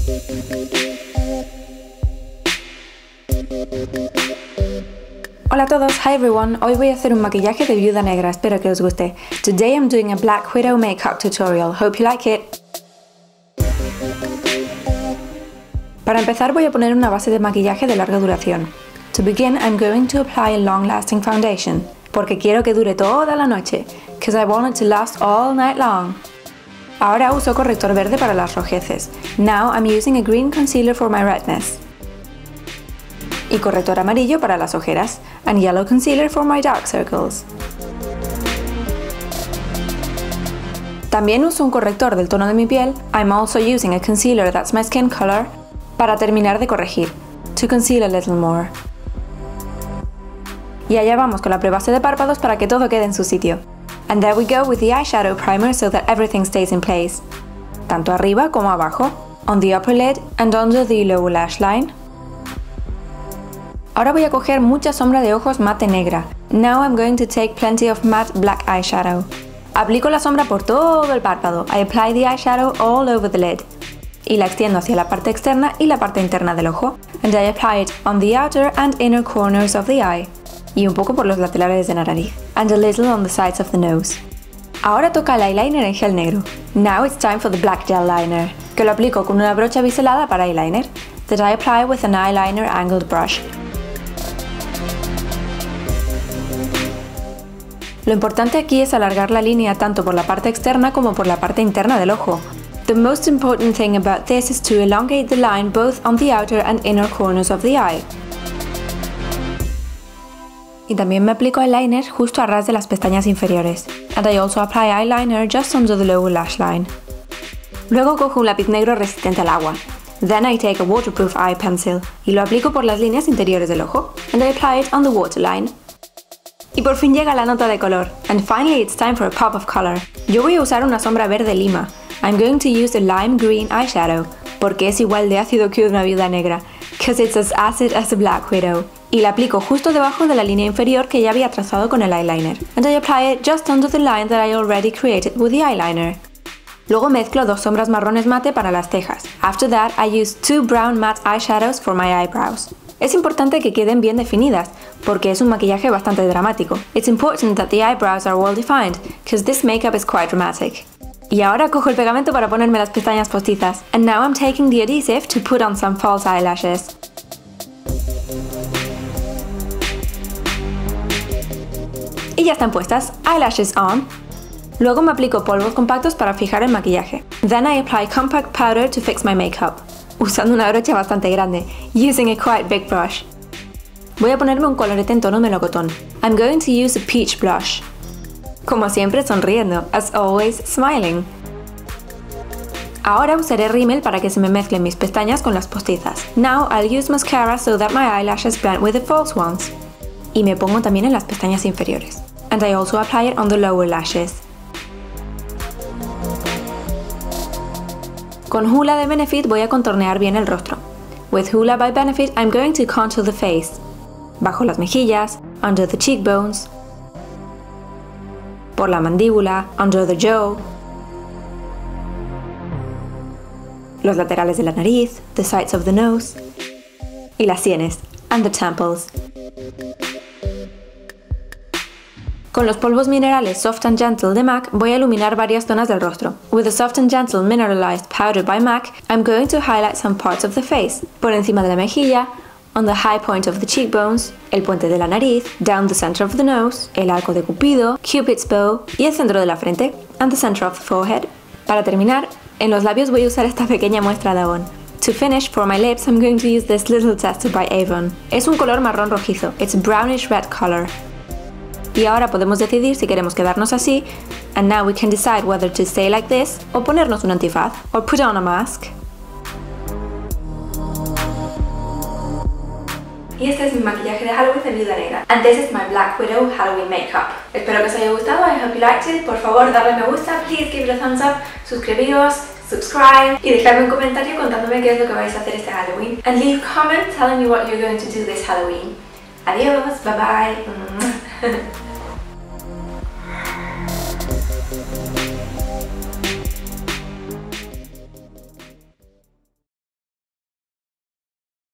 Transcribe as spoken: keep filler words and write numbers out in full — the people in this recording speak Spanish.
Hola a todos, hi everyone, hoy voy a hacer un maquillaje de viuda negra, espero que os guste. Today I'm doing a Black Widow makeup tutorial, hope you like it. Para empezar voy a poner una base de maquillaje de larga duración. To begin I'm going to apply a long lasting foundation, porque quiero que dure toda la noche, because I want it to last all night long. Ahora uso corrector verde para las rojeces. Now I'm using a green concealer for my redness. Y corrector amarillo para las ojeras, and yellow concealer for my dark circles. También uso un corrector del tono de mi piel, I'm also using a concealer that's my skin color, para terminar de corregir, to conceal a little more. Y allá vamos con la prebase de párpados para que todo quede en su sitio. And there we go with the eyeshadow primer so that everything stays in place. Tanto arriba como abajo, on the upper lid and under the lower lash line. Ahora voy a coger mucha sombra de ojos mate negra. Now I'm going to take plenty of matte black eyeshadow. Aplico la sombra por todo el párpado. I apply the eyeshadow all over the lid. Y la extiendo hacia la parte externa y la parte interna del ojo. And I apply it on the outer and inner corners of the eye. Y un poco por los laterales de la nariz. And a little on the sides of the nose. Ahora toca el eyeliner en gel negro. Now it's time for the black gel liner. Que lo aplico con una brocha biselada para eyeliner. That I apply with an eyeliner angled brush. Lo importante aquí es alargar la línea tanto por la parte externa como por la parte interna del ojo. The most important thing about this is to elongate the line both on the outer and inner corners of the eye. Y también me aplico eyeliner justo a ras de las pestañas inferiores. And I also apply eyeliner just under the lower lash line. Luego cojo un lápiz negro resistente al agua. Then I take a waterproof eye pencil y lo aplico por las líneas interiores del ojo. And I apply it on the waterline. Y por fin llega la nota de color. And finally it's time for a pop of color. Yo voy a usar una sombra verde lima. I'm going to use a lime green eyeshadow, porque es igual de ácido que una viuda negra, because it's as acid as a Black Widow. Y la aplico justo debajo de la línea inferior que ya había trazado con el eyeliner. And I apply it just under the line that I already created with the eyeliner. Luego mezclo dos sombras marrones mate para las cejas. After that I use two brown matte eyeshadows for my eyebrows. Es importante que queden bien definidas, porque es un maquillaje bastante dramático. It's important that the eyebrows are well defined, because this makeup is quite dramatic. Y ahora cojo el pegamento para ponerme las pestañas postizas. And now I'm taking the adhesive to put on some false eyelashes. Y ya están puestas, eyelashes on. Luego me aplico polvos compactos para fijar el maquillaje. Then I apply compact powder to fix my makeup. Usando una brocha bastante grande, using a quite big brush. Voy a ponerme un colorete en tono melocotón. I'm going to use a peach blush. Como siempre sonriendo, as always smiling. Ahora usaré rímel para que se me mezclen mis pestañas con las postizas. Now I'll use mascara so that my eyelashes blend with the false ones. Y me pongo también en las pestañas inferiores. And I also apply it on the lower lashes. Con Hoola de Benefit voy a contornear bien el rostro. With Hoola by Benefit I'm going to contour the face. Bajo las mejillas, under the cheekbones, por la mandíbula, under the jaw, los laterales de la nariz, the sides of the nose, y las sienes, and the temples. Con los polvos minerales Soft and Gentle de MAC voy a iluminar varias zonas del rostro. With the Soft and Gentle Mineralized Powder by MAC, I'm going to highlight some parts of the face. Por encima de la mejilla, on the high point of the cheekbones, el puente de la nariz, down the center of the nose, el arco de Cupido, Cupid's bow y el centro de la frente, and the center of the forehead. Para terminar, en los labios voy a usar esta pequeña muestra de Avon. To finish, for my lips, I'm going to use this little tester by Avon. Es un color marrón rojizo. It's a brownish red color. Y ahora podemos decidir si queremos quedarnos así, and now we can decide whether to stay like this, o ponernos un antifaz, or put on a mask. Y este es mi maquillaje de Halloween de viuda negra. And this is my Black Widow Halloween makeup. Espero que os haya gustado, I hope you liked it. Por favor, darle me gusta, please give it a thumbs up, suscribiros, subscribe y dejadme un comentario contándome qué es lo que vais a hacer este Halloween. And leave a comment telling me what you're going to do this Halloween. Adiós, bye bye.